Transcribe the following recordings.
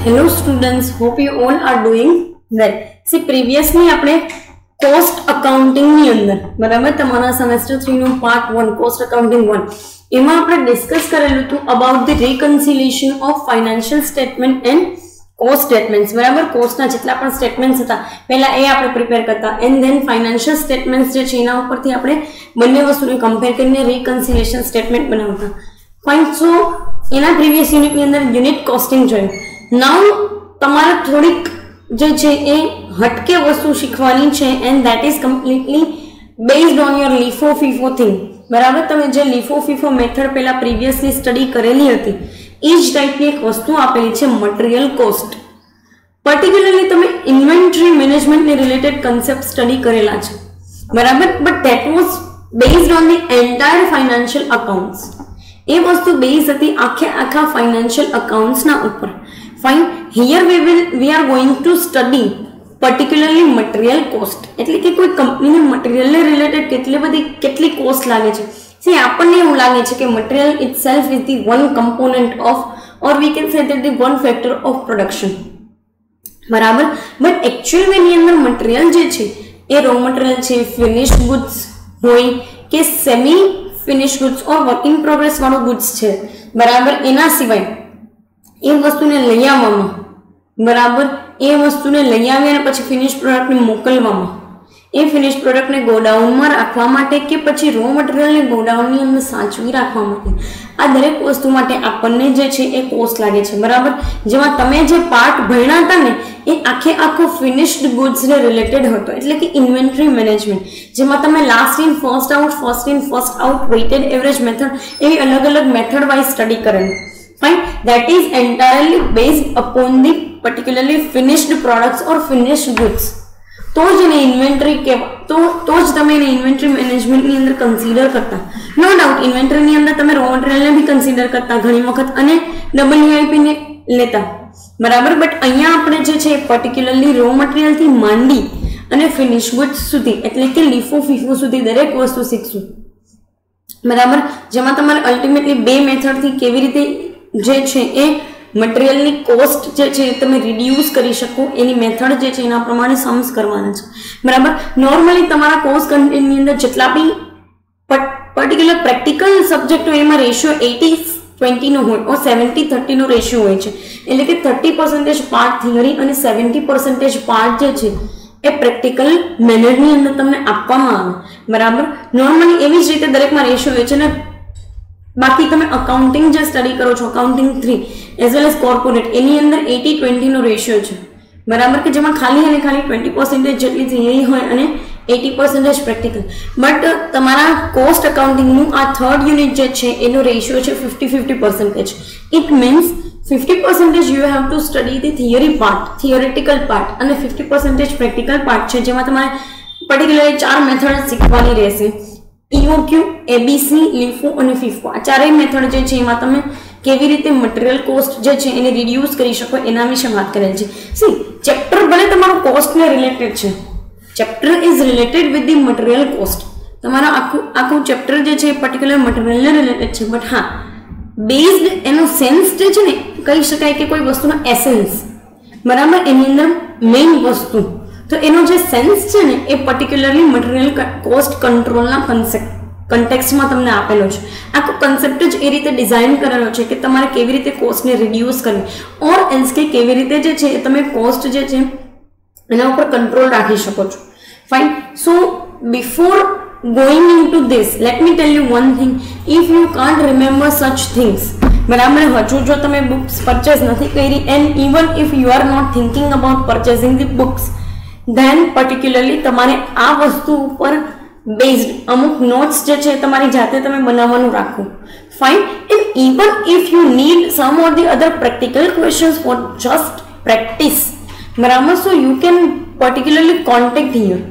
Hello students, hope you all are doing well. See previously આપણે cost accounting ની અંદર બરાબર તમારા semester 3 નું part 1 cost accounting 1 એમાં આપણે ડિસ્કસ કરેલું હતું about the reconciliation of financial statement and cost statements બરાબર cost ના જેટલા પણ સ્ટેટમેન્ટ્સ હતા પહેલા એ આપણે પ્રિપેર કરતા and then financial statements જે છે એના ઉપરથી આપણે બંને વસ્તુને કમ્પેર કરીને reconciliation statement બનાવતા. Fine, so એના previous unit ની અંદર unit costing જોયું. Now તમારે થોડીક જે છે એ હટકે વસ્તુ શીખવાની છે and that is completely based on your LIFO FIFO thing. બરાબર, તમે જે LIFO FIFO મેથડ પહેલા પ્રીવિયસલી સ્ટડી કરેલી હતી એ જ ટાઈપની એક વસ્તુ આપેલી છે મટીરીયલ કોસ્ટ. પર્ટિક્યુલરલી તમે ઇન્વેન્ટરી મેનેજમેન્ટને રિલેટેડ કન્સેપ્ટ સ્ટડી કરેલા છે બરાબર, but that was based on the entire financial accounts. એ વસ્તુ બેઝ હતી આખા ફાઇનાન્શિયલ અકાઉન્ટ્સના ઉપર. Fine, here we are going to study particularly material cost. એટલે કે કોઈ કંપનીને મટીરીયલ ને રિલેટેડ કેટલી કોસ્ટ લાગે છે. See, આપણને એવું લાગે છે કે material itself is the one component of, or we can say that the one factor of production. બરાબર, બટ એકચ્યુઅલ એની અંદર મટીરીયલ જે છે એ રો મટીરીયલ છે, ફિનિશ્ડ ગુડ્સ હોય કે semi finished goods or work in progress વાળું ગુડ્સ છે બરાબર. એના સિવાય એ વસ્તુને લઈ આવવામાં બરાબર, એ વસ્તુને લઈ આવી અને પછી ફિનિશ પ્રોડક્ટને મોકલવામાં, એ ફિનિશ પ્રોડક્ટને ગોડાઉનમાં રાખવા માટે કે પછી રો મટીરીયલને ગોડાઉનની અંદર સાચવી રાખવા માટે, આ દરેક વસ્તુ માટે આપણને જે છે એ કોસ્ટ લાગે છે બરાબર. જેમાં તમે જે પાર્ટ ભણ્યા હતા ને એ આખો ફિનિશ્ડ ગુડ્સને રિલેટેડ હતો, એટલે કે ઇન્વેન્ટરી મેનેજમેન્ટ, જેમાં તમે last in first out, first in first out, weighted average method એવી અલગ મેથડ વાઇઝ સ્ટડી કરેલું. Fine, that is entirely based upon the particularly finished products or finished goods. તો જ એને ઇન્વેન્ટરી કહેવાય, તો જ તમે એને ઇન્વેન્ટરી મેનેજમેન્ટની અંદર કન્સિડર કરતા. નો ડાઉટ ઇન્વેન્ટરીની અંદર તમે રો મટીરીયલને બી કન્સિડર કરતા ઘણી વખત અને WIP ને લેતા બરાબર, બટ અહીંયા આપણે જે છે પર્ટિક્યુલરલી રો મટીરીયલથી માંડી અને ફિનિશ ગુડ્સ સુધી એટલે કે LIFO FIFO સુધી દરેક વસ્તુ શીખશું બરાબર. જેમાં તમારે અલ્ટિમેટલી બે મેથડથી કેવી રીતે જે છે એ મટીરીયલની કોસ્ટ જે છે તમે રિડ્યુસ કરી શકો એની મેથડ જે છે એના પ્રમાણે सम्स કરવાના છે બરાબર. નોર્મલી તમારા કોર્સ કન્ટેન્ટની અંદર જેટલા બી પર્ટિક્યુલર પ્રેક્ટિકલ સબ્જેક્ટ હોય એમાં રેશિયો 80-20 નો હોય ઓર 70-30 નો રેશિયો હોય છે, એટલે કે 30% પાર્ટ થિયરી અને 70% પાર્ટ જે છે એ પ્રેક્ટિકલ મેનરની અંદર તમને આપવામાં આવે બરાબર. નોર્મલી એવી જ રીતે દરેકમાં રેશિયો હોય છે ને. બાકી તમે અકાઉન્ટિંગ જે સ્ટડી કરો છો accounting 3 as well as corporate એની અંદર 80-20 નો રેશિયો છે બરાબર, કે જેમાં ખાલી 20% જેટલી થિયરી હોય અને 80% પ્રેક્ટિકલ. બટ તમારા કોસ્ટ અકાઉન્ટિંગનું આ થર્ડ યુનિટ જે છે એનો રેશિયો છે 50-50%. It means 50% you have to study the theory part, theoretical part, અને 50% પ્રેક્ટિકલ પાર્ટ છે જેમાં તમારે પર્ટિક્યુલરલી 4 મેથડ શીખવાની રહેશે. EOQ, ABC, LIFO અને FIFO આ ચારેય મેથડ જે છે એમાં તમે કેવી રીતે મટીરીયલ કોસ્ટ જે છે એને રિડ્યુસ કરી શકો એના વિશે વાત કરેલ છે. સી ચેપ્ટર ભલે તમારો કોસ્ટને રિલેટેડ છે, chapter is related with the material cost. તમારા આખું ચેપ્ટર જે છે પર્ટિક્યુલર મટીરીયલને રિલેટેડ છે, બટ હા બેઝડ એનો સેન્સ જે છે ને કહી શકાય કે કોઈ વસ્તુનો એસેન્સ બરાબર, એની અંદર મેઇન વસ્તુ તો એનો જે સેન્સ છે ને એ પર્ટિક્યુલરલી મટીરીયલ કોસ્ટ કંટ્રોલના કન્ટેક્સ્ટમાં તમને આપેલો છે. આખો કન્સેપ્ટ જ એ રીતે ડિઝાઇન કરેલો છે કે તમારે કેવી રીતે કોસ્ટને રિડ્યુસ કરવી ઓર એલ્સ કે કેવી રીતે જે છે તમે કોસ્ટ જે છે એના ઉપર કંટ્રોલ રાખી શકો છો. Fine, so before going into this let me tell you one thing, if you can't remember such things બરાબર, હજુ જો તમે બુક્સ પરચેઝ નથી કરી and even if you are not thinking about purchasing the books, then particularly તમારે આ વસ્તુ ઉપર બેઝડ અમુક નોટ્સ જે છે તમારી જાતે તમે બનાવવાનું રાખો. Fine, and even if you need some or the other practical questions for just practice બરાબર, so you can particularly contact here,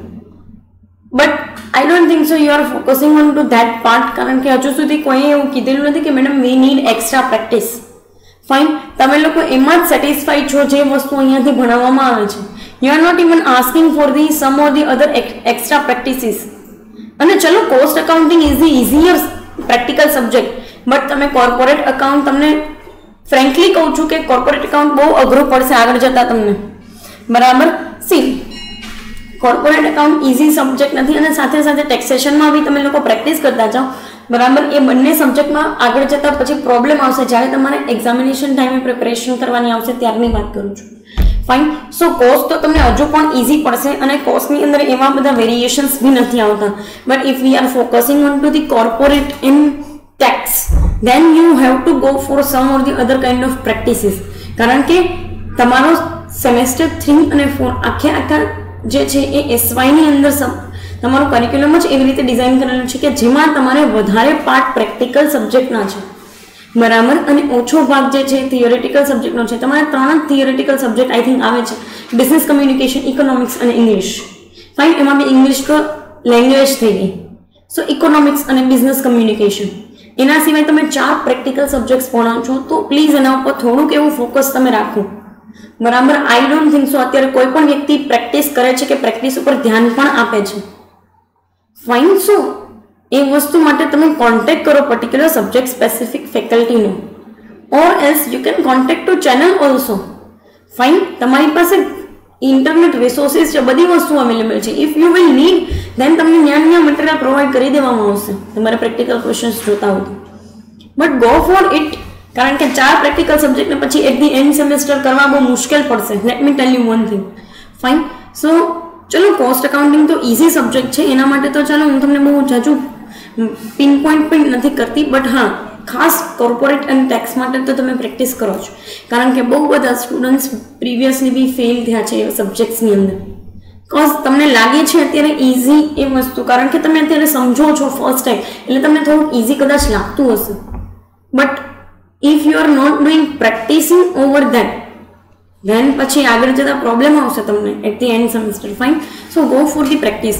but I don't think so you are focusing on to that part કારણ કે હજુ સુધી કોઈ એવું કીધેલું નથી કે madam we need extra practice. ફાઇન, તમે લોકો એમાં જ સેટિસ્ફાઈડ છો જે વસ્તુ અહીંયાથી ભણાવવામાં આવે છે. You are not even asking for the some or the other extra practices. અને ચલો cost accounting is the easier practical subject, but તમે કોર્પોરેટ અકાઉન્ટ તમને ફ્રેન્કલી કહું છું કે કોર્પોરેટ એકાઉન્ટ બહુ અઘરું પડશે આગળ જતા તમને, બરાબર. See corporate account easy subject નથી, અને સાથે સાથે ટેક્સેશનમાં બી તમે લોકો પ્રેક્ટિસ કરતા જાઓ, બરાબર. એ બંને સબ્જેક્ટમાં આગળ જતા પછી પ્રોબ્લેમ આવશે જ્યારે તમારે એક્ઝામિનેશન ટાઈમે પ્રિપેરેશન કરવાની આવશે ત્યારની વાત કરું છું. ફાઇન. સો કોસ્ટ તો તમને હજુ પણ ઇઝી પડશે, અને કોસ્ટની અંદર એવા બધા વેરિએશન્સ બી નથી આવતા. But if we are focusing on to the corporate in tax, then you have to go for some or the other kind of practices. કારણ કે તમારો સેમેસ્ટર 3 અને 4 આખા જે છે એ SY ની અંદર તમારું કરિક્યુલમ જ એવી રીતે ડિઝાઇન કરેલું છે કે જેમાં તમારે વધારે પાર્ટ પ્રેક્ટિકલ સબ્જેક્ટના છે, બરાબર, અને ઓછો ભાગ જે છે થિયોરેટિકલ સબ્જેક્ટનો છે. તમારે 3 થિયોરેટિકલ સબ્જેક્ટ આઈ થિંક આવે છે, બિઝનેસ કમ્યુનિકેશન, ઇકોનોમિક્સ અને ઇંગ્લિશ. ફાઇન. એમાં બી ઇંગ્લિશ તો લેંગ્વેજ થઈ ગઈ. સો ઇકોનોમિક્સ અને બિઝનેસ કમ્યુનિકેશન, એના સિવાય તમે 4 પ્રેક્ટિકલ સબ્જેક્ટ્સ ભણાવો છો, તો પ્લીઝ એના ઉપર થોડુંક એવું ફોકસ તમે રાખો, બરાબર. આઈ ડોન્ટ થિંક સો અત્યારે કોઈ પણ વ્યક્તિ પ્રેક્ટિસ કરે છે કે પ્રેક્ટિસ ઉપર ધ્યાન પણ આપે છે. ફાઇન. સો એ વસ્તુ માટે તમે કોન્ટેક્ટ કરો પર્ટિક્યુલર સબ્જેક્ટ સ્પેસિફિક ફેકલ્ટીનો, or else you can contact to channel also. Fine. તમારી પાસે ઇન્ટરનેટ રિસોર્સિસ છે, બધી વસ્તુ અવેલેબલ છે. If you will need then તમને ન્યા મટીરિયલ પ્રોવાઈડ કરી દેવામાં આવશે તમારે પ્રેક્ટિકલ ક્વેશ્ચન્સ જોતા હોય તો. બટ ગો ફોર ઇટ, કારણ કે 4 પ્રેક્ટિકલ સબ્જેક્ટને પછી એટ ધી એન્ડ સેમેસ્ટર કરવા બહુ મુશ્કેલ પડશે. Let me tell you one thing. Fine. So ચલો કોસ્ટ એકાઉન્ટિંગ તો ઇઝી સબ્જેક્ટ છે, એના માટે તો ચાલો હું તમને બહુ જાજુ પિન પોઈન્ટ પણ નથી કરતી, બટ હા ખાસ કોર્પોરેટ અને ટેક્સ માટે તો તમે પ્રેક્ટિસ કરો છો, કારણ કે બહુ બધા સ્ટુડન્ટ્સ પ્રીવિયસલી બી ફેલ થયા છે એ સબ્જેક્ટ્સની અંદર. કોઝ તમને લાગે છે અત્યારે ઇઝી એ વસ્તુ, કારણ કે તમે અત્યારે સમજો છો ફર્સ્ટ ટાઈમ, એટલે તમને થોડુંક ઇઝી કદાચ લાગતું હશે. But if you are not doing practicing over that, then પછી આગળ જતા પ્રોબ્લેમ આવશે તમને at the end semester. Fine. So go for the practice.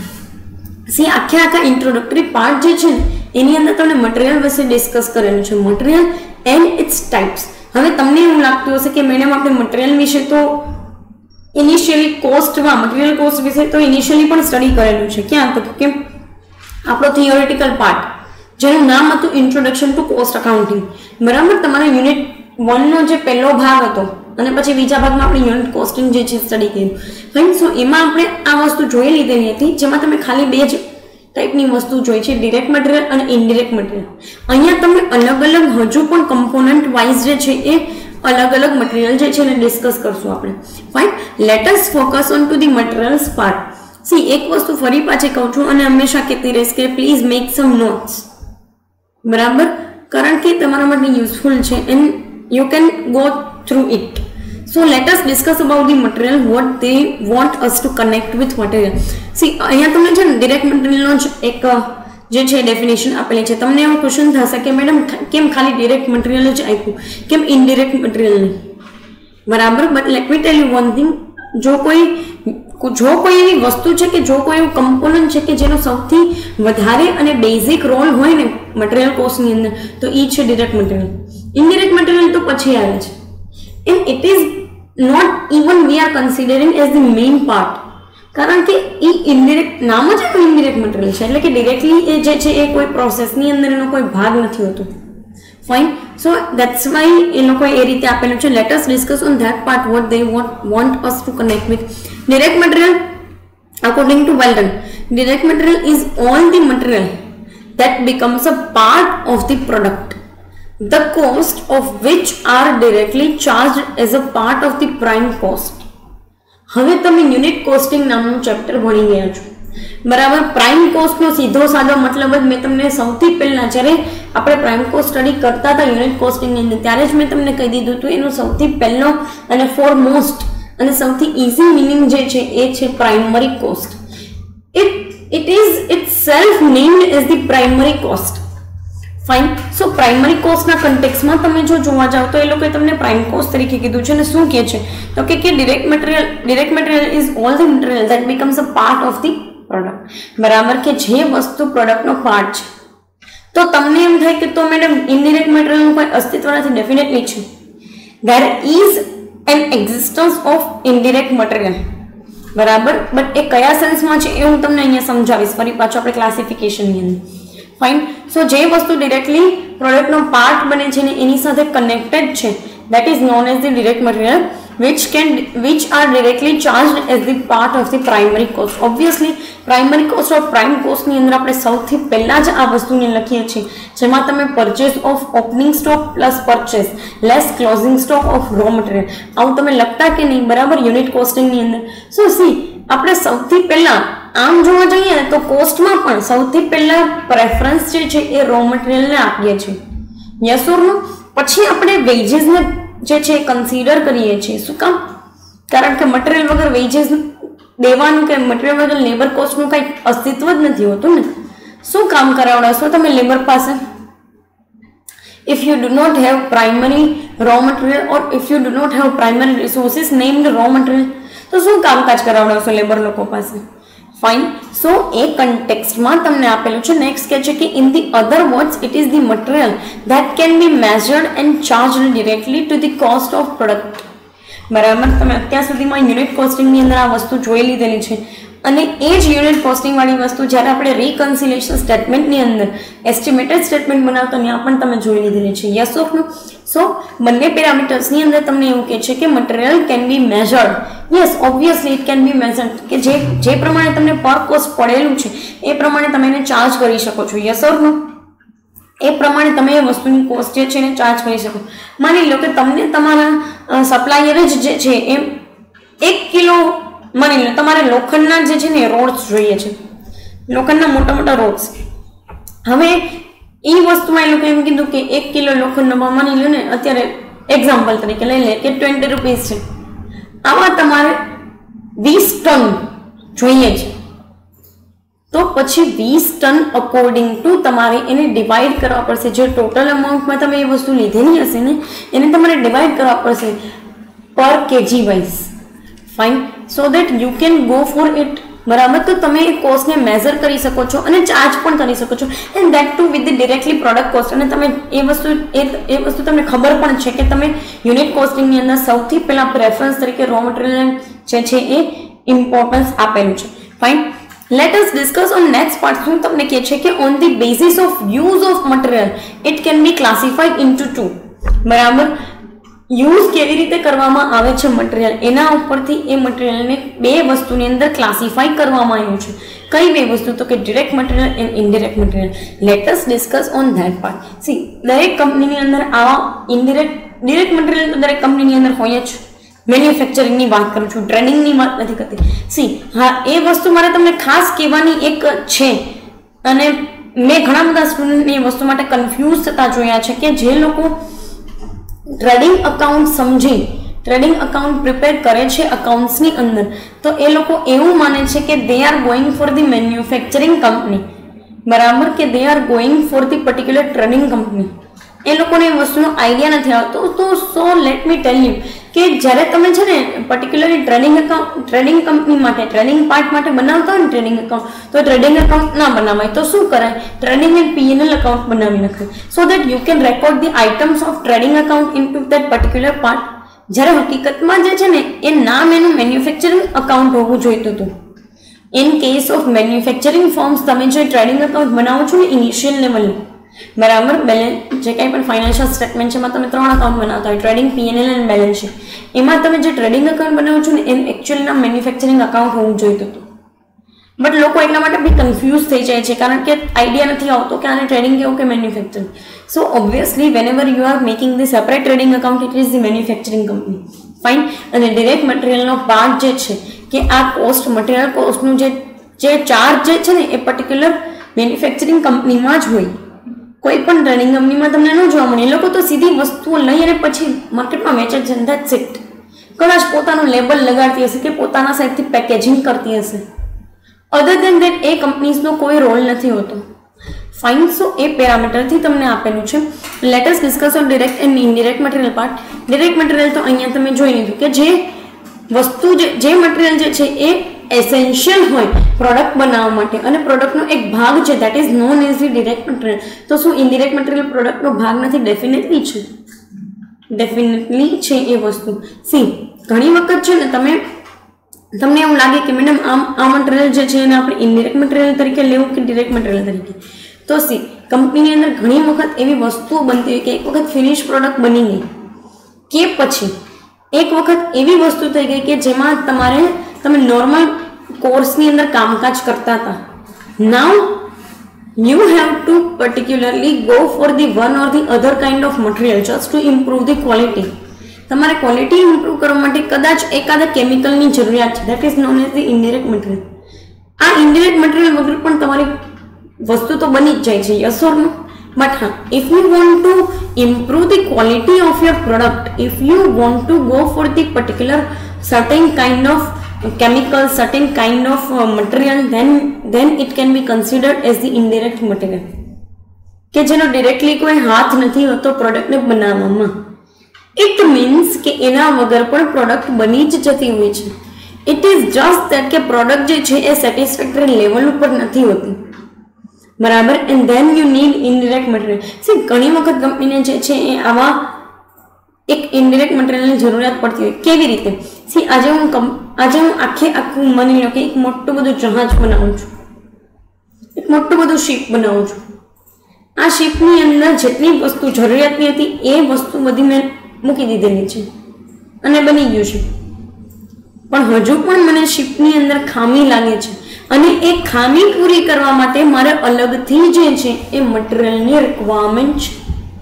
See આખા ઇન્ટ્રોડક્ટરી પાર્ટ જે છે એની અંદર તમને મટીરિયલ વિશે ડિસ્કસ કરેલું છે, મટીરિયલ એન્ડ ઇટ્સ ટાઈપ્સ. હવે તમને એવું લાગતું હશે કે મેડમ આપણે મટીરિયલ વિશે તો ઇનિશિયલી કોસ્ટમાં મટીરિયલ કોસ્ટ વિશે તો ઇનિશિયલી પણ સ્ટડી કરેલું છે. ક્યાં? તો કે આપણો થિયોરિટિકલ પાર્ટ જેનું નામ હતું ઇન્ટ્રોડક્શન ટુ કોસ્ટ અકાઉન્ટિંગ, બરાબર. તમારા યુનિટ 1 નો જે પહેલો ભાગ હતો, અને પછી બીજા ભાગમાં આપણે યુનિટ કોસ્ટિંગ જે છે સ્ટડી કર્યું. ફાઇન. સો એમાં આપણે આ વસ્તુ જોઈ લીધેલી હતી, જેમાં તમે ખાલી 2 જ ટાઈપની વસ્તુ જોઈ છે, ડિરેક્ટ મટીરિયલ અને ઇનડિરેક્ટ મટીરિયલ. અહીંયા તમે અલગ હજુ પણ કમ્પોનન્ટ વાઇઝ જે છે એ અલગ મટીરિયલ જે છે એને ડિસ્કસ કરશું આપણે. Fine. Let us focus on to the materials part. See એક વસ્તુ ફરી પાછી કહું છું અને હંમેશા કહેતી રહીશ કે પ્લીઝ મેક સમ નોટ્સ, બરાબર, કારણ કે તમારા માટે યુઝફુલ છે and you can go through it. So let us discuss about the material, what they want us to connect with material. See અહીંયા તમને છે ને ડિરેક્ટ મટીરિયલનો જ એક જે છે ડેફિનેશન આપેલી છે. તમને એવો ક્વેશ્ચન થશે કે મેડમ કેમ ખાલી ડિરેક્ટ મટીરિયલ જ આપ્યું, કેમ ઇનડિરેક્ટ મટીરિયલ નહીં, બરાબર. But let me tell you one thing, જો કોઈ એવી વસ્તુ છે કે જો કોઈ એવું કમ્પોનન્ટ છે કે જેનો સૌથી વધારે અને બેઝિક રોલ હોય ને મટીરિયલ કોસ્ટની અંદર, તો એ છે ડિરેક્ટ મટીરિયલ. ઇનડિરેક્ટ મટીરિયલ તો પછી આવે છે, and it is not even we are considering as the main part, કારણ કે એ ઇનડિરેક્ટ નામ જ ઇનડિરેક્ટ મટીરિયલ છે, એટલે કે ડિરેક્ટલી એ જે છે એ કોઈ પ્રોસેસની અંદર એનો કોઈ ભાગ નથી હોતો. ફાઇન. સો દેટ્સ વાય એ લોકોએ એ રીતે આપેલું છે. Let us discuss on that part what they want us to connect with. Direct material according to Weldon, direct material is all the material that becomes a part of the product, the cost of which are directly charged as a part of the prime cost. હવે તમે unit costing નામનું chapter ભણી ગયા છો, બરાબર. Prime કોસ્ટનો સીધો સાદો મતલબ જ મેં તમને સૌથી પહેલા જ્યારે આપણે પ્રાઇમ કોસ્ટ સ્ટડી કરતા હતા યુનિટ કોસ્ટિંગની અંદર ત્યારે જ મેં તમને કહી દીધું હતું એનો સૌથી પહેલો અને ફોરમોસ્ટ અને સૌથી ઇઝી મિનિંગ જે છે એ છે primary cost. it is itself named as the primary cost. Fine. So primary કોસ્ટના કન્ટેક્સમાં તમે જો જોવા જાવ તો એ લોકોએ તમને પ્રાઇમ કોસ્ટ તરીકે કીધું છે. અને શું કહે છે તો કે direct material is all the material that becomes a part of the product, બરાબર, કે જે વસ્તુ પ્રોડક્ટનો પાર્ટ છે. તો તમને એમ થાય કે તો મેડમ ઇનડિરેક્ટ મટીરિયલનું કોઈ અસ્તિત્વ નથી. ડેફિનેટલી છે. There is an existence of indirect material, બરાબર. બટ એ કયા સેન્સમાં છે એ હું તમને અહીંયા સમજાવીશ ફરી પાછું આપણે ક્લાસિફિકેશનની અંદર. ફાઇન. સો જે વસ્તુ ડિરેક્ટલી પ્રોડક્ટનો પાર્ટ બને છે ને એની સાથે કનેક્ટેડ છે, that is known as the direct material which are directly charged as the part of the primary cost. Obviously primary cost or prime cost ની અંદર આપણે સૌથી પહેલા જ આ વસ્તુને લખીએ છીએ, જેમાં તમે purchase of opening stock plus purchase less closing stock of raw material આવું તમે લખતા કે નહીં, બરાબર, યુનિટ કોસ્ટિંગ ની અંદર. સો સી આપણે સૌથી પહેલા આમ જોવા જઈએ ને તો કોસ્ટમાં પણ સૌથી પહેલા પ્રેફરન્સ જે છે એ રો મટીરિયલને આપીએ છીએ, યસ ઓર નો. પછી આપણે વેજીસને જે છે કન્સિડર કરીએ છીએ. શું કામ? કારણ કે મટીરિયલ વગર વેજીસ દેવાનું કે મટીરિયલ વગર લેબર કોસ્ટનું કંઈ અસ્તિત્વ જ નથી હોતું ને. શું કામ કરાવડાશો તમે લેબર પાસે? if you do not have primary raw material or if you do not have primary resources named raw material, તો શું કામકાજ કરાવડાવશો લેબર લોકો પાસે? ફાઇન. સો એ કન્ટેક્સ્ટમાં તમને આપેલું છે. નેક્સ્ટ કહે છે કે in the other words it is the material that can be measured and charged directly to the cost of product. બરાબર, તમે અત્યાર સુધીમાં યુનિટ કોસ્ટિંગની અંદર આ વસ્તુ જોઈ લીધેલી છે, અને એ જ યુનિટ કોસ્ટિંગ વાળી વસ્તુ જ્યારે આપણે રિકન્સિલેશન સ્ટેટમેન્ટની અંદર એસ્ટિમેટેડ સ્ટેટમેન્ટ બનાવતા ત્યાં પણ તમે જોઈ લીધેલી છે, યસ ઓફ નો. સો બંને પેરામીટર્સની અંદર તમને એવું કહે છે કે material can be measured. Yes, obviously it can be measured, કે જે પ્રમાણે તમને પર કોસ્ટ પડેલું છે એ પ્રમાણે તમે એને ચાર્જ કરી શકો છો, યસ ઓર નો. એ પ્રમાણે તમે એ વસ્તુની કોસ્ટ જે છે એને ચાર્જ કરી શકો. માની લો કે તમને તમારા સપ્લાયર જ જે છે એ 1 કિલો, માની લો તમારે લોખંડના જે છે ને રોડ્સ જોઈએ છે, લોખંડના મોટા મોટા રોડ્સ. હવે એ વસ્તુમાં એ લોકો એમ કીધું કે 1 કિલો લોખંડમાં માની લો ને અત્યારે એક્ઝામ્પલ તરીકે લઈ લે કે 20 રૂપીસ છે, આમાં તમારે 20 ટન જોઈએ છે. તો પછી 20 ટન અકોર્ડિંગ ટુ તમારે એને ડિવાઈડ કરવા પડશે. જે ટોટલ અમાઉન્ટમાં તમે એ વસ્તુ લીધેલી હશે ને એને તમારે ડિવાઈડ કરવા પડશે per KG wise. Fine. So that you can go for it. બરાબર, તો તમે એ કોસ્ટને મેઝર કરી શકો છો અને ચાર્જ પણ કરી શકો છો, and that to with the directly product cost. અને તમે એ વસ્તુ તમને ખબર પણ છે કે તમે યુનિટ કોસ્ટિંગની અંદર સૌથી પહેલા પ્રેફરન્સ તરીકે રો મટીરિયલ જે છે એ ઇમ્પોર્ટન્સ આપેલું છે. Fine. Let us discuss on next part. શું તમને કહે છે કે on the basis of use of material it can be classified into two. બરાબર, યુઝ કેવી રીતે કરવામાં આવે છે મટીરિયલ એના ઉપરથી એ મટીરિયલને બે વસ્તુની અંદર ક્લાસિફાઈ કરવામાં આવ્યું છે. કઈ બે વસ્તુ? તો કે direct material and indirect material. Let us discuss on that part. See, દરેક કંપનીની અંદર આવા ડિરેક્ટ મટીરિયલ તો દરેક કંપનીની અંદર હોય જ. મેન્યુફેક્ચરિંગની વાત કરું છું, ટ્રેડિંગની વાત નથી કરતી. સી, હા, એ વસ્તુ મારે તમને ખાસ કહેવાની એક છે, અને મેં ઘણા બધા સ્ટુડન્ટને એ વસ્તુ માટે કન્ફ્યુઝ થતા જોયા છે કે જે લોકો ટ્રેડિંગ અકાઉન્ટ સમજી ટ્રેડિંગ અકાઉન્ટ પ્રિપેર કરે છે અકાઉન્ટ્સની અંદર, તો એ લોકો એવું માને છે કે they are going for the manufacturing company. બરાબર, કે they are going for the particular trading company. એ લોકોને એ વસ્તુનો આઈડિયા નથી આવતો. તો so let me tell you કે જ્યારે તમે છે ને પર્ટિક્યુલરલી ટ્રેડિંગ કંપની માટે ટ્રેડિંગ પાર્ટ માટે બનાવતા હોય ને ટ્રેડિંગ અકાઉન્ટ, તો ટ્રેડિંગ અકાઉન્ટ ના બનાવાય તો શું કરાય? ટ્રેડિંગ એન્ડ પીએનએલ અકાઉન્ટ બનાવી નખાય, so that you can record the items of trading account in to that particular part. જ્યારે હકીકતમાં જે છે ને એ નામ એનું મેન્યુફેક્ચરિંગ અકાઉન્ટ હોવું જોઈતું હતું. In case of manufacturing firms તમે જે ટ્રેડિંગ અકાઉન્ટ બનાવો છો ને ઇનિશિયલ લેવલ, બરાબર, બેલેન્સ જે કંઈ પણ ફાઇનાન્શિયલ સ્ટેટમેન્ટ છે એમાં તમે 3 અકાઉન્ટ બનાવતા હોય, trading, PNL and balance sheet. એમાં તમે જે ટ્રેડિંગ અકાઉન્ટ બનાવો છો ને એનું એકચ્યુઅલ નામ મેન્યુફેક્ચરિંગ અકાઉન્ટ હોવું જોઈતું હતું. બટ લોકો એટલા માટે બી કન્ફ્યુઝ થઈ જાય છે કારણ કે આઈડિયા નથી આવતો કે આને ટ્રેડિંગ કેવું કે manufacturing. So obviously whenever you are making the separate trading account it is the manufacturing company. Fine. અને ડિરેક્ટ મટીરિયલનો પાર્ટ જે છે કે આ કોસ્ટ, મટીરિયલ કોસ્ટનું જે ચાર્જ જે છે ને એ પર્ટિક્યુલર મેન્યુફેક્ચરિંગ કંપનીમાં જ હોય. કોઈ પણ ટ્રેડિંગ કંપનીમાં તમને ન જોવા મળે. એ લોકો તો સીધી વસ્તુઓ લઈ અને પછી માર્કેટમાં વેચે છે, ધેટ્સ ઇટ. કદાચ પોતાનું લેબલ લગાડતી હશે કે પોતાના સાઈડથી પેકેજિંગ કરતી હશે. અધર દેન દેટ એ કંપનીઝનો કોઈ રોલ નથી હોતો. ફાઇન. સો એ પેરામીટરથી તમને આપેલું છે. Let us discuss on direct and indirect material part. Direct material તો અહીંયા તમે જોઈ લીધું કે જે વસ્તુ જે મટીરિયલ જે છે એ એસેન્શિયલ હોય પ્રોડક્ટ બનાવવા માટે અને પ્રોડક્ટનો એક ભાગ છે, that is known as the direct material. તો શું ઇનડિરેક્ટ મટીરિયલ પ્રોડક્ટનો ભાગ નથી? ડેફિનેટલી છે, ડેફિનેટલી છે એ વસ્તુ. સી, ઘણી વખત છે ને તમને એવું લાગે કે મેડમ આ મટીરિયલ જે છે એને આપણે ઇનડિરેક્ટ મટીરિયલ તરીકે લેવું કે ડિરેક્ટ મટીરિયલ તરીકે, તો સી કંપનીની અંદર ઘણી વખત એવી વસ્તુઓ બનતી હોય કે એક વખત ફિનિશ પ્રોડક્ટ બની ગઈ કે પછી એક વખત એવી વસ્તુ થઈ ગઈ કે જેમાં તમે નોર્મલ કોર્સની અંદર કામકાજ કરતા હતા. Now you have to particularly go for the one or the other kind of material just to improve the quality. તમારે ક્વોલિટી ઇમ્પ્રૂવ કરવા માટે કદાચ એકાદા કેમિકલની જરૂરિયાત છે, that is known as the indirect material. આ ઇનડાયરેક્ટ મટીરિયલ વગર પણ તમારી વસ્તુ તો બની જ જાય છે, યસ ઓર નો? બટ હા, if you want to improve the quality of your product, if you want to go for the particular certain kind of chemical, certain kind of material, then it can be considered as the indirect material, કે જેનો directly કોઈ હાથ નથી હોતો પ્રોડક્ટને બનાવવામાં. It means કે એના વગર પણ પ્રોડક્ટ બની જ જતી હોય છે. ઇટ ઇઝ જસ્ટ ધેટ કે પ્રોડક્ટ જે છે એ સેટિસ્ફેક્ટરી લેવલ ઉપર નથી હોતી, બરાબર. And then you need indirect material. See ઘણી વખત કંપનીને જે છે એ આવા એક ઇનડાયરેક્ટ મટીરિયલની જરૂરિયાત પડતી હોય. કેવી રીતે? સી આજે હું આખું માની લો કે એક મોટું બધું જહાજ બનાવું છું, એક મોટું બધું શિપ બનાવું છું. આ શિપની અંદર જેટલી વસ્તુ જરૂરિયાતની હતી એ વસ્તુ બધી મેં મૂકી દીધેલી છે અને બની ગયું છે, પણ હજુ પણ મને શિપની અંદર ખામી લાગે છે અને એ ખામી પૂરી કરવા માટે મારે અલગથી જે છે એ મટીરિયલની રિક્વાયરમેન્ટ છે.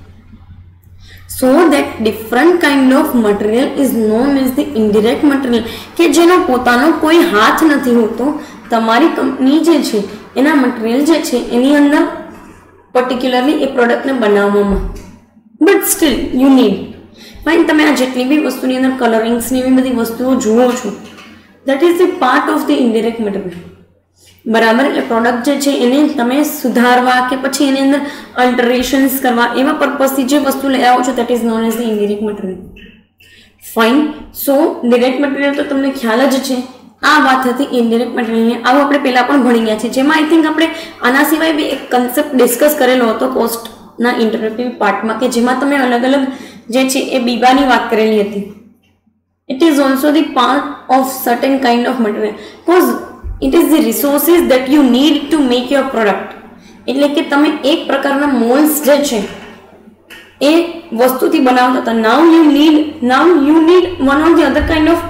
So that different kind of material is known as the indirect material, કે જેનો પોતાનો કોઈ હાથ નથી હોતો. તમારી કંપની જે છે એના મટીરિયલ જે છે એની અંદર પર્ટિક્યુલરલી એ પ્રોડક્ટને બનાવવામાં, but still you need fine. તમે આ જેટલી બી વસ્તુની અંદર કલરિંગ્સની એવી બધી વસ્તુઓ જુઓ છો, that is the part of the indirect material, બરાબર. એટલે પ્રોડક્ટ જે છે એને તમે સુધારવા કે પછી એની અંદર અલ્ટરેશન્સ કરવા એવા પર્પઝથી જે વસ્તુ લઈ આવો છો, that is known as the indirect material. Fine. So direct material તો તમને ખ્યાલ જ છે. આ વાત હતી ઇનડાયરેક્ટ મટીરિયલની. આવું આપણે પહેલાં પણ ભણી ગયા છે, જેમાં આઈ થિંક આપણે આના સિવાય બી એક કન્સેપ્ટ ડિસ્કસ કરેલો હતો કોસ્ટના ઇન્ટ્રોડક્ટિવ પાર્ટમાં, કે જેમાં તમે અલગ અલગ જે છે એ બીબાની વાત કરેલી હતી. It is also the part of certain kind of material, cause it is the resources that you need to make your product. એટલે કે તમે એક પ્રકારના મોલ્સ જે છે એ વસ્તુથી બનાવતા હતા. now you need one or the other kind of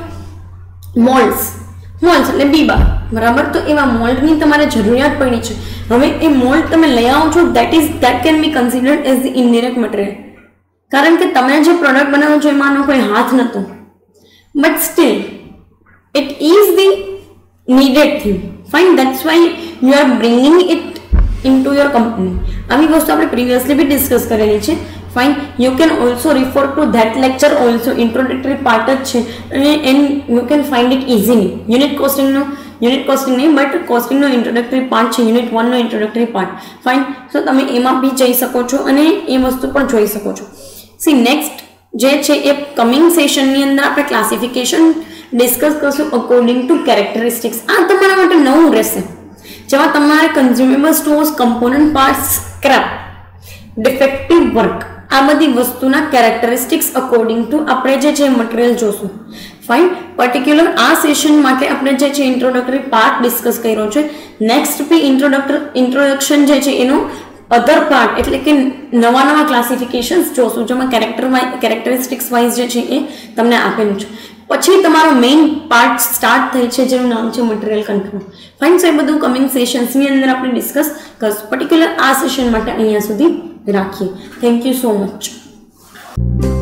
molds એટલે બીબા, બરાબર. તો એવા મોલ્ડની તમારે જરૂરિયાત પડી છે. હવે એ મોલ્ડ તમે લઈ આવો છો, that can be considered as the indirect material, કારણ કે તમે જે પ્રોડક્ટ બનાવો છો એમાંનો કોઈ હાથ નહોતો, but still it is the needed thing. Fine, that's why you are bringing it into your company. આવી વસ્તુ આપણે પ્રીવિયસલી બી ડિસ્કસ કરેલી છે. Fine, you can also refer to that lecture also. Introductory part જ છે અને you can find it easily. Unit costing નહીં but કોસ્ટિંગનો ઇન્ટ્રોડક્ટરી પાર્ટ છે, યુનિટ 1 નો ઇન્ટ્રોડક્ટરી પાર્ટ. ફાઇન, સો તમે એમાં બી જઈ શકો છો અને એ વસ્તુ પણ જોઈ શકો છો. સી નેક્સ્ટ જે છે એ કમિંગ સેશનની અંદર આપણે ક્લાસિફિકેશન ડિસ્કસ કરશું અકોર્ડિંગ ટુ કેરેક્ટરિસ્ટિક્સ. આ તમારા માટે નવું રહેશે, જેમાં તમારે consumable stores, component parts, scrap, defective work, આ બધી વસ્તુના કેરેક્ટરિસ્ટિક્સ અકોર્ડિંગ ટુ આપણે જે છે મટીરિયલ જોશું. ફાઇન, પર્ટિક્યુલર આ સેશન માટે આપણે જે છે ઇન્ટ્રોડક્ટરી પાર્ટ ડિસ્કસ કર્યો છે. નેક્સ્ટ બી ઇન્ટ્રોડક્શન જે છે એનો અધર પાર્ટ એટલે કે નવા ક્લાસિફિકેશન્સ જોશું, જેમાં કેરેક્ટરિસ્ટિક્સ વાઇઝ જે છે એ તમને આપેલું છે. પછી તમારો મેઇન પાર્ટ સ્ટાર્ટ થઈ છે જેનું નામ છે મટીરિયલ કંટ્રોલ. ફાઇન, સો એ બધું કમિંગ સેશન્સની અંદર આપણે ડિસ્કસ કરશું. પર્ટિક્યુલર આ સેશન માટે અહીંયા સુધી રાખીએ. Thank you so much.